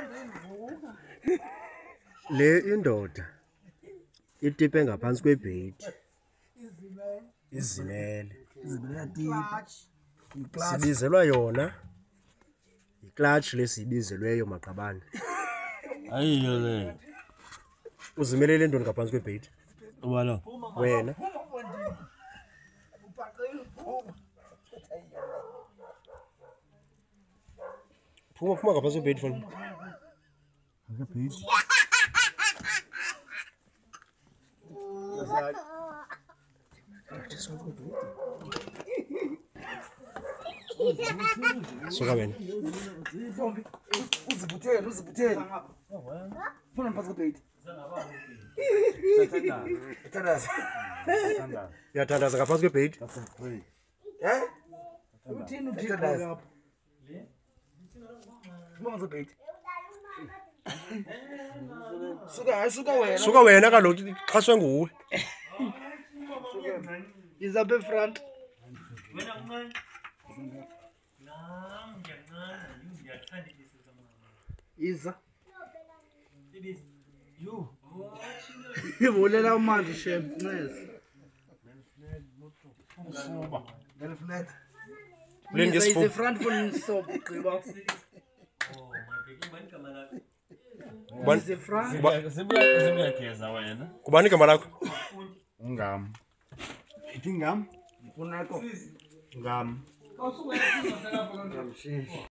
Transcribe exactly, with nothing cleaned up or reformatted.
Le indoda itipe ngaphansi kwebhedi izimele sibizelwa yona i-clutch lesibizelweyo maqabane. Ayiyo le. Uzimelele ndoni ngaphansi kwebhedi? Ubalo. Wena. Phuma phuma ngaphansi kwebhedi fana. Ngaphansi. Suka wena. Uzibuthele, uzibuthele. Funa ngaphansi kwebhedi. Thandaza. Uyathandaza ngaphansi kwebhedi? Eh? Uthini uthini lapha? Funa ngaphansi kwebhedi. Suka, suka wena. Suka wena kaloku xhaswe nguwe. Is up in front. Wena uncane. Nam ngiyancane, ngiyathanda ibisi likaMama. Iza. Ibisi. Yo. Ivulela umanje shem, nice. Belfnet. Len ngesifuba. Is the front for so gqiba. Oh, mabheki ngibani igama lakho? Kubani? Is the front. Sibuya sibuyageza wena. Kubani igama lakho? Ngam. Ithi ngam. Ngifuna ko. Ngam. Awusuke ngam.